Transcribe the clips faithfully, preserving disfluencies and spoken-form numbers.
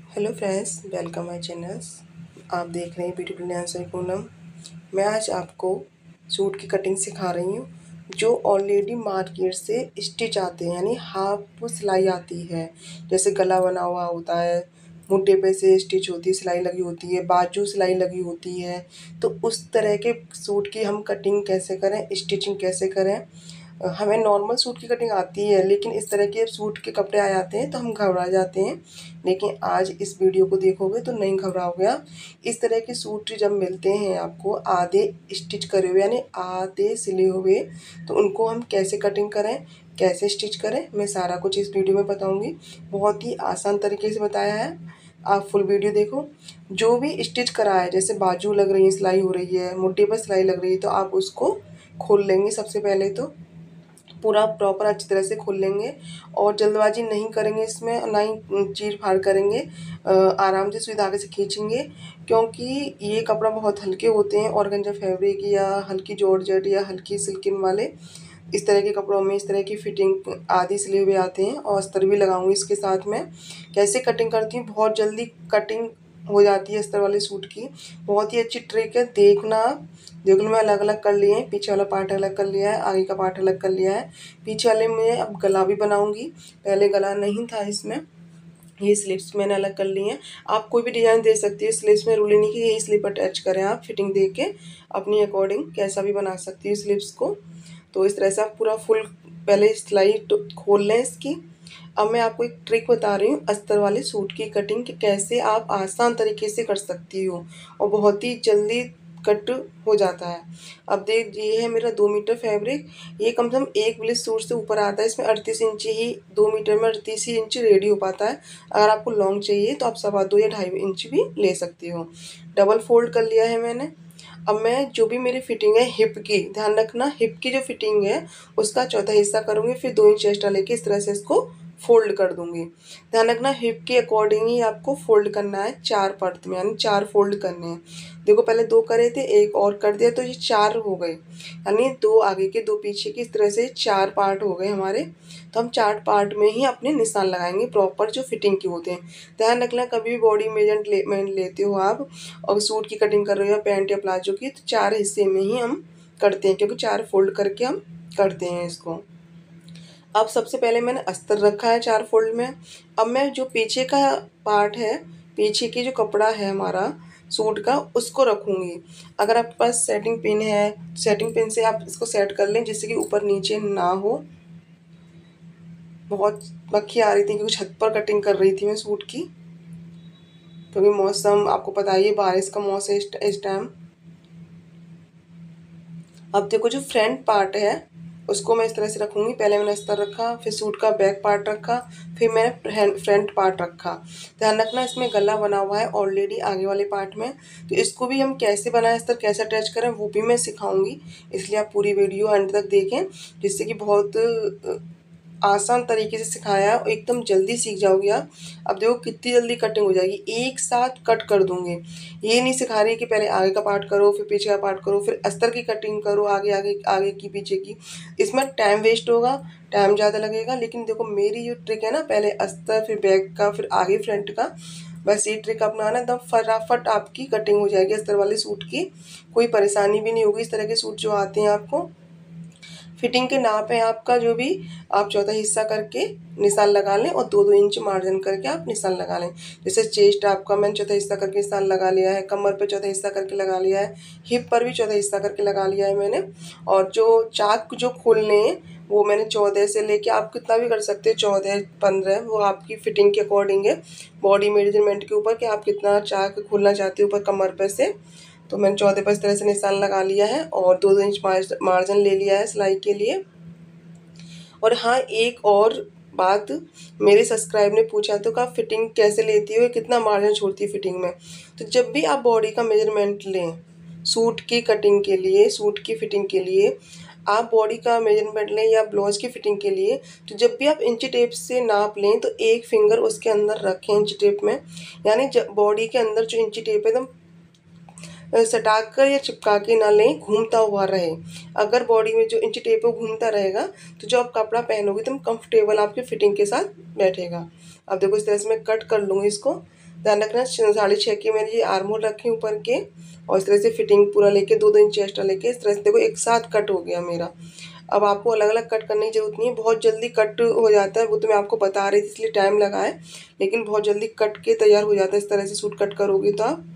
Hello friends, welcome my channels. आप देख रहे हैं ब्यूटीफुल डांसर पूनम। मैं आज आपको सूट की कटिंग सिखा रही हूँ जो ऑलरेडी मार्केट से स्टिच आते हैं, यानी हाफ सिलाई आती है। जैसे गला बना हुआ होता है, मुड्ढे पे से स्टिच होती है, सिलाई लगी होती है, बाजू सिलाई लगी होती है। तो उस तरह के सूट की हम कटिंग कैसे करें, स्टिचिंग कैसे करें। हमें नॉर्मल सूट की कटिंग आती है, लेकिन इस तरह के सूट के कपड़े आ जाते हैं तो हम घबरा जाते हैं। लेकिन आज इस वीडियो को देखोगे तो नहीं घबराओगे आप। इस तरह के सूट जब मिलते हैं आपको आधे स्टिच करे हुए, यानी आधे सिले हुए, तो उनको हम कैसे कटिंग करें, कैसे स्टिच करें, मैं सारा कुछ इस वीडियो में बताऊंगी। बहुत ही आसान तरीके से बताया है, आप फुल वीडियो देखो। जो भी स्टिच करा है, जैसे बाजू लग रही है, सिलाई हो रही है, मुड्ढे पर सिलाई लग रही है, तो आप उसको खोल लेंगे। सबसे पहले तो पूरा प्रॉपर अच्छी तरह से खोल लेंगे और जल्दबाजी नहीं करेंगे इसमें, ना ही चीर फाड़ करेंगे। आराम से सुई धागे से खींचेंगे, क्योंकि ये कपड़ा बहुत हल्के होते हैं। ऑर्गेन्जा फैब्रिक या हल्की जॉर्जेट या हल्की सिल्किन वाले इस तरह के कपड़ों में इस तरह की फिटिंग आधी सिले हुए आते हैं। और अस्तर भी लगाऊंगी इसके साथ में। कैसे कटिंग करती हूँ, बहुत जल्दी कटिंग हो जाती है अस्तर वाले सूट की। बहुत ही अच्छी ट्रिक है, देखना। देख लो, मैं अलग अलग कर लिए हैं, पीछे वाला पार्ट अलग कर लिया है, आगे का पार्ट अलग कर लिया है। पीछे वाले में अब गला भी बनाऊंगी, पहले गला नहीं था इसमें। ये स्लिप्स मैंने अलग कर ली हैं। आप कोई भी डिज़ाइन दे सकती है स्लिप्स में, रूली नहीं कि यही स्लिप अटैच करें। आप फिटिंग दे के अपनी अकॉर्डिंग कैसा भी बना सकती है स्लिप्स को। तो इस तरह से आप पूरा फुल पहले सिलाई खोल लें इसकी। अब मैं आपको एक ट्रिक बता रही हूँ अस्तर वाले सूट की कटिंग कि कैसे आप आसान तरीके से कर सकती हो और बहुत ही जल्दी कट हो जाता है। अब देख, ये है मेरा दो मीटर फैब्रिक। ये कम से कम एक ब्लाउज सूट से ऊपर आता है। इसमें अड़तीस इंच ही, दो मीटर में अड़तीस ही इंच रेडी हो पाता है। अगर आपको लॉन्ग चाहिए तो आप सवा दो या ढाई इंच भी ले सकती हो। डबल फोल्ड कर लिया है मैंने। अब मैं जो भी मेरी फिटिंग है हिप की, ध्यान रखना, हिप की जो फिटिंग है उसका चौथा हिस्सा करूँगी, फिर दो इंच एक्स्ट्रा लेके इस तरह से इसको फोल्ड कर दूंगी। ध्यान रखना, हिप के अकॉर्डिंग ही आपको फोल्ड करना है, चार परत में, यानी चार फोल्ड करने हैं। देखो, पहले दो करे थे, एक और कर दिया तो ये चार हो गए, यानी दो आगे के दो पीछे के, इस तरह से चार पार्ट हो गए हमारे। तो हम चार पार्ट में ही अपने निशान लगाएंगे प्रॉपर जो फिटिंग के होते हैं। ध्यान रखना, कभी भी बॉडी मेजरमेंट ले, लेते हो आप और सूट की कटिंग कर रहे हो या पैंट या प्लाजो की, तो चार हिस्से में ही हम करते हैं, क्योंकि चार फोल्ड करके हम करते हैं इसको। अब सबसे पहले मैंने अस्तर रखा है चार फोल्ड में। अब मैं जो पीछे का पार्ट है, पीछे की जो कपड़ा है हमारा सूट का, उसको रखूँगी। अगर आपके पास सेटिंग पिन है, सेटिंग पिन से आप इसको सेट कर लें, जिससे कि ऊपर नीचे ना हो। बहुत मक्खी आ रही थी क्योंकि छत पर कटिंग कर रही थी मैं सूट की, क्योंकि मौसम आपको पता ही है, बारिश का मौसम इस टाइम। अब देखो, जो फ्रंट पार्ट है उसको मैं इस तरह से रखूँगी। पहले मैंने अस्तर रखा, फिर सूट का बैक पार्ट रखा, फिर मैंने फ्रंट पार्ट रखा। ध्यान रखना, इसमें गला बना हुआ है ऑलरेडी आगे वाले पार्ट में, तो इसको भी हम कैसे बनाएं, अस्तर कैसे अटैच करें, वो भी मैं सिखाऊंगी। इसलिए आप पूरी वीडियो अंत तक देखें, जिससे कि बहुत आसान तरीके से सिखाया है और एकदम जल्दी सीख जाओगे आप। अब देखो कितनी जल्दी कटिंग हो जाएगी, एक साथ कट कर दूंगे। ये नहीं सिखा रही कि पहले आगे का पार्ट करो, फिर पीछे का पार्ट करो, फिर अस्तर की कटिंग करो, आगे आगे आगे की पीछे की। इसमें टाइम वेस्ट होगा, टाइम ज़्यादा लगेगा। लेकिन देखो, मेरी जो ट्रिक है ना, पहले अस्तर, फिर बैक का, फिर आगे फ्रंट का, बस ये ट्रिक अपनाना, एकदम फटाफट आपकी कटिंग हो जाएगी अस्तर वाले सूट की। कोई परेशानी भी नहीं होगी। इस तरह के सूट जो आते हैं आपको, फिटिंग के नाप है आपका जो भी, आप चौथा हिस्सा करके निशान लगा लें और दो दो इंच मार्जिन करके आप निशान लगा लें। जैसे चेस्ट आपका मैंने चौथा हिस्सा करके निशान लगा लिया है, कमर पे चौथा हिस्सा करके लगा लिया है, हिप पर भी चौथा हिस्सा करके लगा लिया है मैंने। और जो चाक जो खोलने हैं वो मैंने चौदह से लेके, आप कितना भी कर सकते हैं, चौदह पंद्रह, वो आपकी फिटिंग के अकॉर्डिंग है, बॉडी मेजरमेंट के ऊपर कि आप कितना चाक खोलना चाहते हो ऊपर कमर पर से। तो मैंने चौथे पर इस तरह से निशान लगा लिया है और दो दो इंच मार्जिन ले लिया है सिलाई के लिए। और हाँ, एक और बात, मेरे सब्सक्राइब ने पूछा तो का फिटिंग कैसे लेती हो, कितना मार्जिन छोड़ती है फिटिंग में। तो जब भी आप बॉडी का मेजरमेंट लें सूट की कटिंग के लिए, सूट की फिटिंग के लिए, आप बॉडी का मेजरमेंट लें या ब्लाउज की फिटिंग के लिए, तो जब भी आप इंची टेप से नाप लें तो एक फिंगर उसके अंदर रखें इंची टेप में, यानी बॉडी के अंदर जो इंची टेप है एकदम सटा कर या चिपका के ना लें, घूमता हुआ रहे। अगर बॉडी में जो इंची टेप है घूमता रहेगा तो जो आप कपड़ा पहनोगे तुम कंफर्टेबल आपकी फिटिंग के साथ बैठेगा। अब देखो, इस तरह से मैं कट कर लूँगी इसको। ध्यान रखना साढ़े छः के मैंने ये आर्म होल रखे ऊपर के, और इस तरह से फिटिंग पूरा लेके दो दो इंच एक्स्ट्रा लेके इस तरह से देखो एक साथ कट हो गया मेरा। अब आपको अलग अलग कट करने की जरूरत नहीं है, बहुत जल्दी कट हो जाता है, वो तो मैं आपको बता रही थी इसलिए टाइम लगा है, लेकिन बहुत जल्दी कट के तैयार हो जाता है इस तरह से सूट कट करोगे तो आप।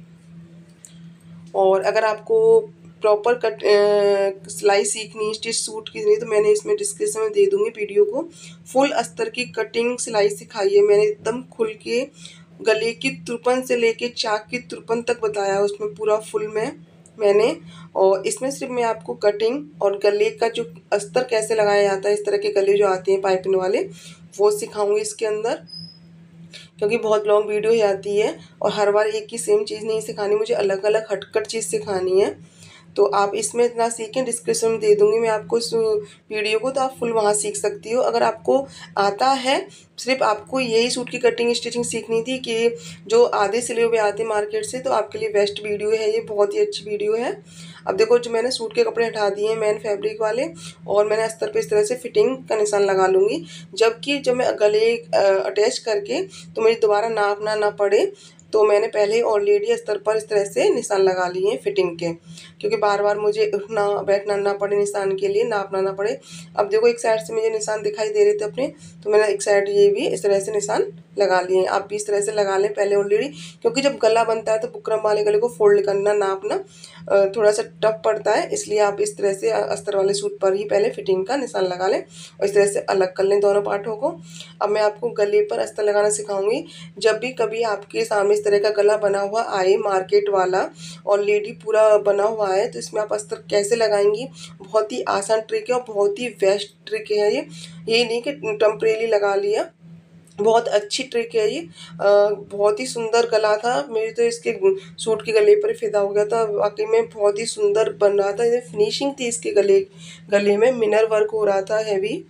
और अगर आपको प्रॉपर कट सिलाई सीखनी स्टिच सूट की नहीं तो मैंने इसमें डिस्क्रिप्शन में दे दूंगी वीडियो को, फुल अस्तर की कटिंग सिलाई सिखाई है मैंने, एकदम खुल के गले की तुरपन से लेके चाक की तुरपन तक बताया उसमें पूरा फुल में मैंने। और इसमें सिर्फ मैं आपको कटिंग और गले का जो अस्तर कैसे लगाया जाता है, इस तरह के गले जो आते हैं पाइपिंग वाले, वो सिखाऊंगी इसके अंदर, क्योंकि बहुत लॉन्ग वीडियो ही आती है और हर बार एक ही सेम चीज़ नहीं सिखानी, मुझे अलग अलग हटकट चीज़ सिखानी है। तो आप इसमें इतना सीखें, डिस्क्रिप्शन में दे दूंगी मैं आपको इस वीडियो को, तो आप फुल वहाँ सीख सकती हो। अगर आपको आता है, सिर्फ आपको यही सूट की कटिंग स्टिचिंग सीखनी थी कि जो आधे सिले हुए आते हैं मार्केट से, तो आपके लिए बेस्ट वीडियो है ये, बहुत ही अच्छी वीडियो है। अब देखो जो मैंने सूट के कपड़े हटा दिए हैं मेन फैब्रिक वाले, और मैंने अस्तर पे इस तरह से फिटिंग का निशान लगा लूँगी, जबकि जब मैं गले अटैच करके तो मुझे दोबारा नापना ना पड़े, तो मैंने पहले ही ऑलरेडी अस्तर पर इस तरह से निशान लगा लिए हैं फिटिंग के, क्योंकि बार बार मुझे उठना बैठना ना पड़े निशान के लिए, नापना ना पड़े। अब देखो एक साइड से मुझे निशान दिखाई दे रहे थे अपने, तो मैंने एक साइड ये भी इस तरह से निशान लगा लिए हैं, आप भी इस तरह से लगा लें पहले ऑलरेडी, क्योंकि जब गला बनता है तो बुकरम वाले गले को फोल्ड करना नापना थोड़ा सा टफ पड़ता है, इसलिए आप इस तरह से अस्तर वाले सूट पर ही पहले फिटिंग का निशान लगा लें और इस तरह से अलग कर लें दोनों पार्टों को। अब मैं आपको गले पर अस्तर लगाना सिखाऊंगी। जब भी कभी आपके सामने इस तरह का गला बना हुआ आए मार्केट वाला ऑलरेडी पूरा बना हुआ है, तो इसमें आप अस्तर कैसे लगाएंगी, बहुत ही आसान ट्रिक है और बहुत ही बेस्ट ट्रिक है ये ये नहीं कि टेम्परेरी लगा लिया, बहुत अच्छी ट्रिक है ये। आ, बहुत ही सुंदर गला था मेरी, तो इसके सूट के गले पर फिदा हो गया था, वाकई में बहुत ही सुंदर बन रहा था, ये फिनिशिंग थी इसके गले गले में, मिनर वर्क हो रहा था हैवी,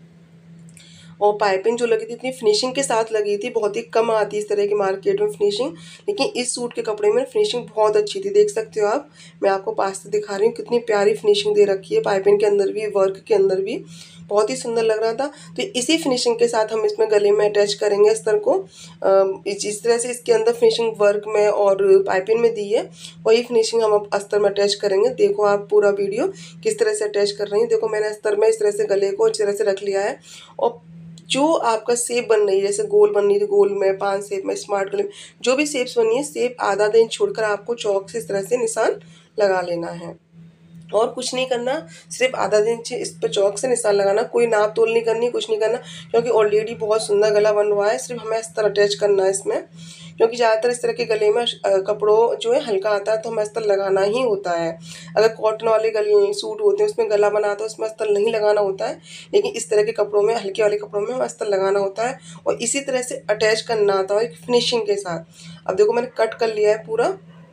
और पाइपिंग जो लगी थी इतनी फिनिशिंग के साथ लगी थी, बहुत ही कम आती है इस तरह की मार्केट में फिनिशिंग, लेकिन इस सूट के कपड़े में फिनिशिंग बहुत अच्छी थी, देख सकते हो आप, मैं आपको पास से दिखा रही हूँ कितनी प्यारी फिनिशिंग दे रखी है, पाइपिंग के अंदर भी वर्क के अंदर भी बहुत ही सुंदर लग रहा था। तो इसी फिनिशिंग के साथ हम इसमें गले में अटैच करेंगे अस्तर को, इस तरह से इसके अंदर फिनिशिंग वर्क में और पाइपिंग में दी है, वही फिनिशिंग हम अब अस्तर में अटैच करेंगे। देखो आप पूरा वीडियो किस तरह से अटैच कर रही हैं, देखो मैंने अस्तर में इस तरह से गले को इस तरह से रख लिया है, और जो आपका शेप बन रही है, जैसे गोल बन रही है गोल में, पान शेप में, स्मार्ट गले में, जो भी शेप्स बनी है, शेप आधा दिन छोड़कर आपको चौक से इस तरह से निशान लगा लेना है, और कुछ नहीं करना, सिर्फ आधा इंच इस पर चौक से निशान लगाना, कोई नाप तोल नहीं करनी, कुछ नहीं करना, क्योंकि ऑलरेडी बहुत सुंदर गला बन रहा है, सिर्फ हमें अस्तर अटैच करना है इसमें, क्योंकि ज़्यादातर इस तरह के गले में कपड़ों जो है हल्का आता है तो हमें अस्तर लगाना ही होता है। अगर कॉटन वाले गले सूट होते हैं उसमें गला बना तो उसमें अस्तर नहीं लगाना होता है, लेकिन इस तरह के कपड़ों में, हल्के वाले कपड़ों में हमें अस्तर लगाना होता है और इसी तरह से अटैच करना आता है फिनिशिंग के साथ। अब देखो मैंने कट कर लिया है पूरा,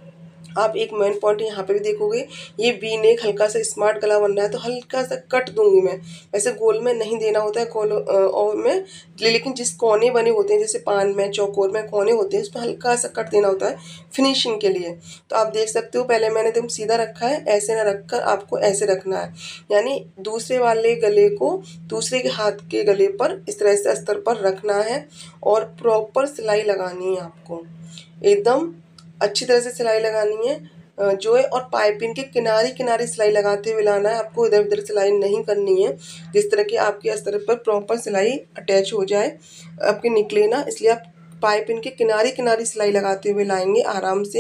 आप एक मेन पॉइंट यहाँ पे भी देखोगे, ये वी नेक हल्का सा स्मार्ट गला बन रहा है तो हल्का सा कट दूंगी मैं, वैसे गोल में नहीं देना होता है गोल और में, लेकिन जिस कोने बने होते हैं जैसे पान में चौकोर में कोने होते हैं उसमें हल्का सा कट देना होता है फिनिशिंग के लिए। तो आप देख सकते हो पहले मैंने एकदम सीधा रखा है, ऐसे ना रखकर आपको ऐसे रखना है, यानी दूसरे वाले गले को दूसरे के हाथ के गले पर इस तरह से अस्तर पर रखना है और प्रॉपर सिलाई लगानी है आपको, एकदम अच्छी तरह से सिलाई लगानी है जो है, और पाइपिंग के किनारे किनारे सिलाई लगाते हुए लाना है, आपको इधर उधर सिलाई नहीं करनी है, जिस तरह की आपके अस्तर पर प्रॉपर सिलाई अटैच हो जाए, आपके निकले ना, इसलिए आप पाइपिंग के किनारे किनारे सिलाई लगाते हुए लाएंगे आराम से,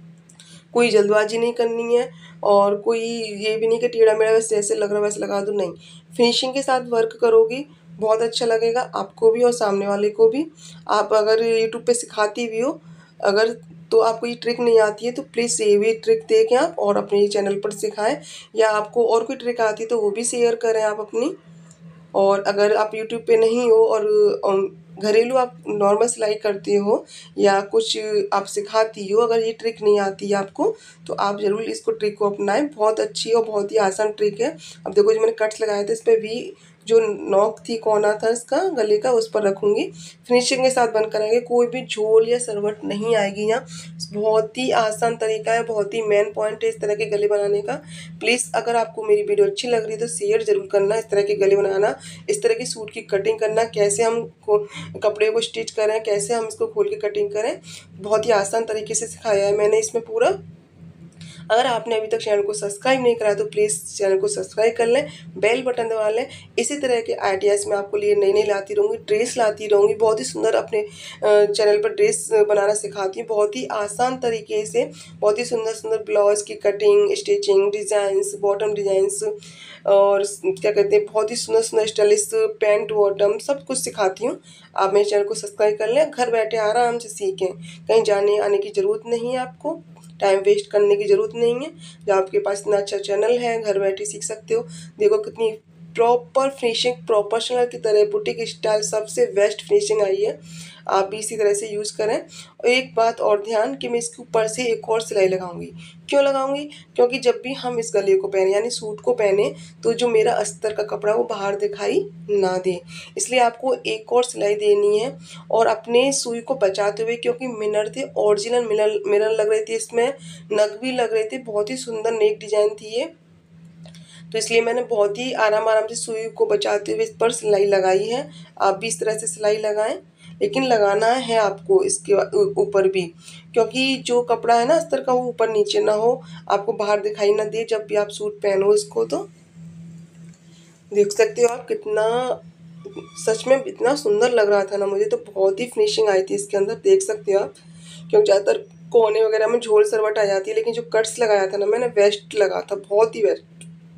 कोई जल्दबाजी नहीं करनी है और कोई ये भी नहीं कि टेढ़ा मेढ़ा वैसे जैसे लग रहा वैसे लगा दो, नहीं, फिनिशिंग के साथ वर्क करोगी बहुत अच्छा लगेगा आपको भी और सामने वाले को भी। आप अगर यूट्यूब पे सिखाती भी हो अगर तो आपको ये ट्रिक नहीं आती है तो प्लीज़ ये भी ट्रिक देखें आप और अपने चैनल पर सिखाएं, या आपको और कोई ट्रिक आती है तो वो भी शेयर करें आप अपनी। और अगर आप यूट्यूब पे नहीं हो और घरेलू आप नॉर्मल सिलाई करती हो या कुछ आप सिखाती हो, अगर ये ट्रिक नहीं आती है आपको तो आप ज़रूर इसको ट्रिक को अपनाएं, बहुत अच्छी और बहुत ही आसान ट्रिक है। अब देखो जो मैंने कट्स लगाए थे इस पर भी जो नॉक थी, कोना था इसका गले का, उस पर रखूँगी। फिनिशिंग के साथ बंद कराएंगे, कोई भी झोल या सरवट नहीं आएगी यहाँ। बहुत ही आसान तरीका है, बहुत ही मेन पॉइंट है इस तरह के गले बनाने का। प्लीज़ अगर आपको मेरी वीडियो अच्छी लग रही है तो शेयर ज़रूर करना। इस तरह के गले बनाना, इस तरह की सूट की कटिंग करना, कैसे हम कपड़े को स्टिच करें, कैसे हम इसको खोल के कटिंग करें, बहुत ही आसान तरीके से सिखाया है मैंने इसमें पूरा। अगर आपने अभी तक चैनल को सब्सक्राइब नहीं करा तो प्लीज़ चैनल को सब्सक्राइब कर लें, बेल बटन दबा लें। इसी तरह के आइडियाज़ मैं आपको लिए नई नई लाती रहूँगी, ड्रेस लाती रहूँगी। बहुत ही सुंदर अपने चैनल पर ड्रेस बनाना सिखाती हूँ, बहुत ही आसान तरीके से। बहुत ही सुंदर सुंदर ब्लाउज की cutting, stitching, designs, bottom designs और क्या कहते हैं, बहुत ही सुंदर सुंदर स्टाइलिश पैंट बॉटम सब कुछ सिखाती हूँ। आप मेरे चैनल को सब्सक्राइब कर लें, घर बैठे आराम से सीखें। कहीं जाने आने की ज़रूरत नहीं है, आपको टाइम वेस्ट करने की ज़रूरत नहीं है। जब आपके पास इतना अच्छा चैनल है, घर बैठे सीख सकते हो। देखो कितनी प्रॉपर फिनिशिंग, प्रोफेशनल की तरह बुटीक स्टाइल सबसे बेस्ट फिनिशिंग आई है। आप भी इसी तरह से यूज़ करें। और एक बात और ध्यान कि मैं इसके ऊपर से एक और सिलाई लगाऊंगी। क्यों लगाऊंगी? क्योंकि जब भी हम इस गले को पहने यानी सूट को पहने तो जो मेरा अस्तर का कपड़ा वो बाहर दिखाई ना दे, इसलिए आपको एक और सिलाई देनी है। और अपने सुई को बचाते हुए, क्योंकि मिरर थे, ओरिजिनल मिरर मिरर लग रहे थे, इसमें नग भी लग रहे थे, बहुत ही सुंदर नेक डिजाइन थी ये। तो इसलिए मैंने बहुत ही आराम आराम से सुई को बचाते हुए इस पर सिलाई लगाई है। आप भी इस तरह से सिलाई लगाएं, लेकिन लगाना है आपको इसके ऊपर भी, क्योंकि जो कपड़ा है ना अस्तर का वो ऊपर नीचे ना हो, आपको बाहर दिखाई ना दे जब भी आप सूट पहनो इसको। तो देख सकते हो आप कितना, सच में इतना सुंदर लग रहा था ना मुझे, तो बहुत ही फिनिशिंग आई थी इसके अंदर, देख सकते हो आप। क्योंकि ज़्यादातर कोने वगैरह में झोल सरवट आ जाती है, लेकिन जो कट्स लगाया था ना मैंने, बेस्ट लगा था, बहुत ही बेस्ट,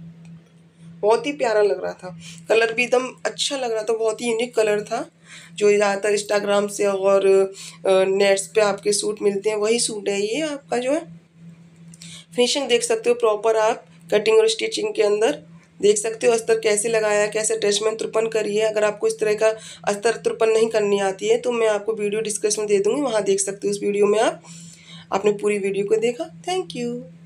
बहुत ही प्यारा लग रहा था। कलर भी एकदम अच्छा लग रहा था, बहुत ही यूनिक कलर था। जो ज़्यादातर इंस्टाग्राम से और नेट्स पे आपके सूट मिलते हैं वही सूट है ये आपका जो है। फिनिशिंग देख सकते हो प्रॉपर, आप कटिंग और स्टिचिंग के अंदर देख सकते हो अस्तर कैसे लगाया, कैसे अटैचमेंट तुरपन करी है। अगर आपको इस तरह का अस्तर तुरपन नहीं करनी आती है तो मैं आपको वीडियो डिस्क्रिप्शन में दे दूँगी, वहाँ देख सकते हो। उस वीडियो में आप आपने पूरी वीडियो को देखा। Thank you.